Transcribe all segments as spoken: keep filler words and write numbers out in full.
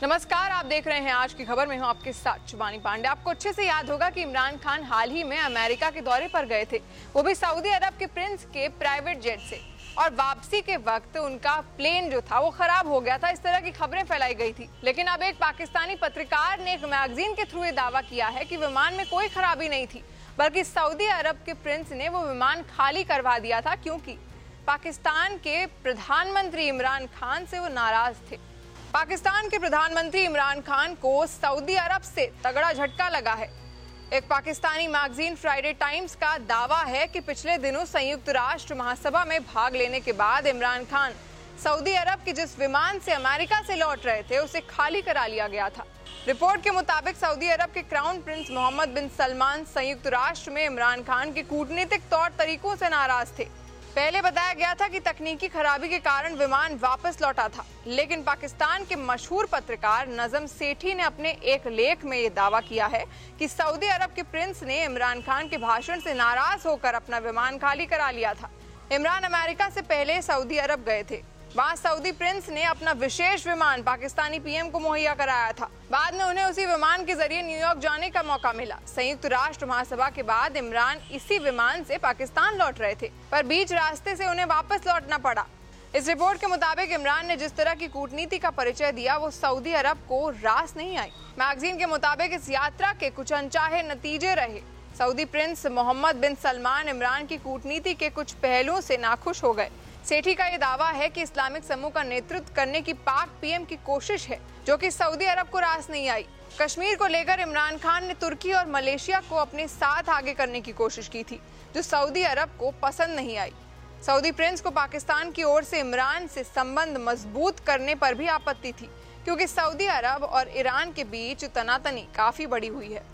नमस्कार, आप देख रहे हैं आज की खबर में हूं आपके साथ शिवानी पांडे। आपको अच्छे से याद होगा कि इमरान खान हाल ही में अमेरिका के दौरे पर गए थे, वो भी सऊदी अरब के प्रिंस के प्राइवेट जेट से, और वापसी के वक्त उनका प्लेन जो था वो खराब हो गया था। इस तरह की खबरें फैलाई गई थी। लेकिन अब एक पाकिस्तानी पत्रकार ने एक मैगजीन के थ्रू ये दावा किया है कि विमान में कोई खराबी नहीं थी, बल्कि सऊदी अरब के प्रिंस ने वो विमान खाली करवा दिया था क्योंकि पाकिस्तान के प्रधानमंत्री इमरान खान से वो नाराज थे। पाकिस्तान के प्रधानमंत्री इमरान खान को सऊदी अरब से तगड़ा झटका लगा है। एक पाकिस्तानी मैगजीन फ्राइडे टाइम्स का दावा है कि पिछले दिनों संयुक्त राष्ट्र महासभा में भाग लेने के बाद इमरान खान सऊदी अरब के जिस विमान से अमेरिका से लौट रहे थे उसे खाली करा लिया गया था। रिपोर्ट के मुताबिक सऊदी अरब के crown prince Mohammed bin Salman संयुक्त राष्ट्र में इमरान खान के कूटनीतिक तौर तरीकों से नाराज थे। पहले बताया गया था कि तकनीकी खराबी के कारण विमान वापस लौटा था, लेकिन पाकिस्तान के मशहूर पत्रकार नजम सेठी ने अपने एक लेख में ये दावा किया है कि सऊदी अरब के प्रिंस ने इमरान खान के भाषण से नाराज होकर अपना विमान खाली करा लिया था। इमरान अमेरिका से पहले सऊदी अरब गए थे। वहाँ सऊदी प्रिंस ने अपना विशेष विमान पाकिस्तानी पीएम को मुहैया कराया था। बाद में उन्हें उसी विमान के जरिए न्यूयॉर्क जाने का मौका मिला। संयुक्त राष्ट्र महासभा के बाद इमरान इसी विमान से पाकिस्तान लौट रहे थे, पर बीच रास्ते से उन्हें वापस लौटना पड़ा। इस रिपोर्ट के मुताबिक इमरान ने जिस तरह की कूटनीति का परिचय दिया वो सऊदी अरब को रास नहीं आई। मैगजीन के मुताबिक इस यात्रा के कुछ अनचाहे नतीजे रहे। Saudi prince Mohammed bin Salman Imran की कूटनीति के कुछ पहलुओं से नाखुश हो गए। सेठी का ये दावा है कि इस्लामिक समूह का नेतृत्व करने की पाक पीएम की कोशिश है, जो कि सऊदी अरब को रास नहीं आई। कश्मीर को लेकर इमरान खान ने तुर्की और मलेशिया को अपने साथ आगे करने की कोशिश की थी, जो सऊदी अरब को पसंद नहीं आई। सऊदी प्रिंस को पाकिस्तान की ओर से इमरान से संबंध मजबूत करने पर भी आपत्ति थी, क्योंकि सऊदी अरब और ईरान के बीच तनातनी काफी बड़ी हुई है।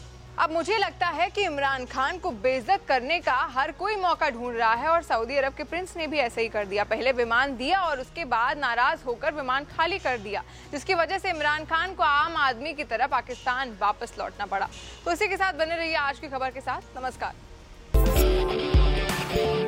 अब मुझे लगता है कि इमरान खान को बेइज्जत करने का हर कोई मौका ढूंढ रहा है, और सऊदी अरब के प्रिंस ने भी ऐसा ही कर दिया। पहले विमान दिया और उसके बाद नाराज होकर विमान खाली कर दिया, जिसकी वजह से इमरान खान को आम आदमी की तरह पाकिस्तान वापस लौटना पड़ा। तो इसी के साथ बने रहिए आज की खबर के साथ। नमस्कार।